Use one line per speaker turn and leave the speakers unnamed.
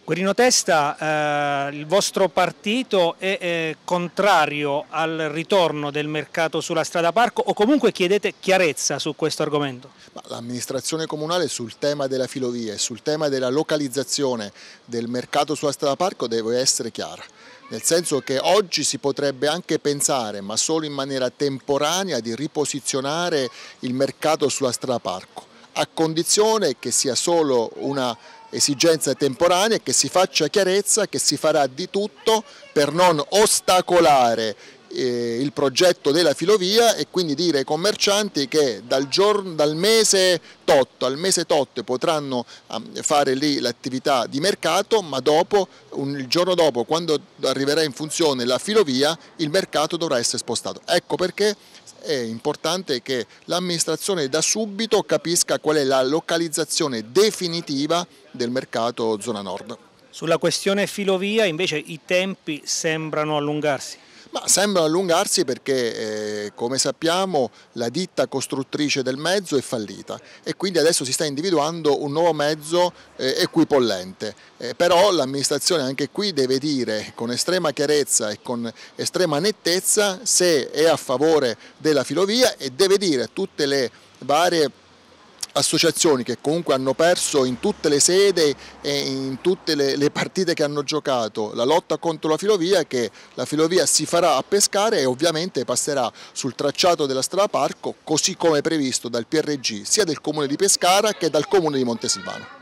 Guerino Testa, il vostro partito è contrario al ritorno del mercato sulla strada parco o comunque chiedete chiarezza su questo argomento?
L'amministrazione comunale sul tema della filovia e sul tema della localizzazione del mercato sulla strada parco deve essere chiara. Nel senso che oggi si potrebbe anche pensare, ma solo in maniera temporanea, di riposizionare il mercato sulla strada parco, a condizione che sia solo una esigenza temporanea e che si faccia chiarezza che si farà di tutto per non ostacolare il progetto della filovia e quindi dire ai commercianti che dal mese tot al mese tot potranno fare lì l'attività di mercato, ma il giorno dopo, quando arriverà in funzione la filovia, il mercato dovrà essere spostato. Ecco perché è importante che l'amministrazione da subito capisca qual è la localizzazione definitiva del mercato zona nord.
Sulla questione filovia invece i tempi sembrano allungarsi.
Ma sembrano allungarsi perché, come sappiamo, la ditta costruttrice del mezzo è fallita e quindi adesso si sta individuando un nuovo mezzo equipollente. Però l'amministrazione anche qui deve dire con estrema chiarezza e con estrema nettezza se è a favore della filovia e deve dire a tutte le varie associazioni che comunque hanno perso in tutte le sedi e in tutte le partite che hanno giocato la lotta contro la filovia, che la filovia si farà a Pescara e ovviamente passerà sul tracciato della strada parco così come previsto dal PRG sia del comune di Pescara che dal comune di Montesilvano.